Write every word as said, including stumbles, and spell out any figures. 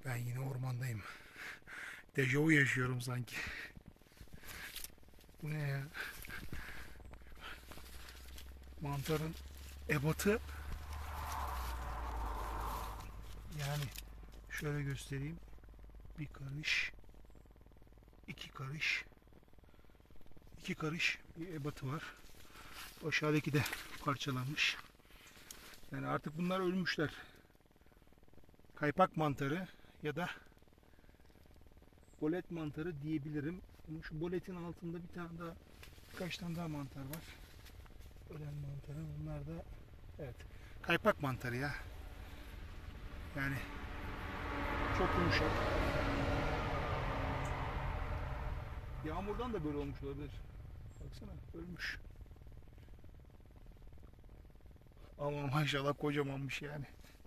Ben yine ormandayım. Dejavu yaşıyorum sanki. Bu ne ya? Mantarın ebatı, yani şöyle göstereyim. Bir karış, iki karış, iki karış bir ebatı var. Aşağıdaki de parçalanmış. Yani artık bunlar ölmüşler. Kaypak mantarı ya da bolet mantarı diyebilirim. Ama şu boletin altında bir tane daha, birkaç tane daha mantar var. Ölen mantarı. Bunlar da evet, kaypak mantarı ya. Yani çok yumuşak. Yağmurdan da böyle olmuş olabilir. Baksana, ölmüş. Ama maşallah kocamanmış yani.